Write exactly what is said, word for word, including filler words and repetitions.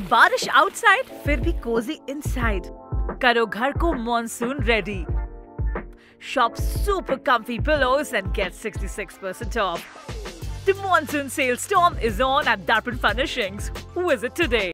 बारिश आउटसाइड फिर भी कोजी इनसाइड। करो घर को monsoon ready. Shop super comfy pillows and get sixty-six percent off. The monsoon sale storm is on at Darpan Furnishings. Visit today.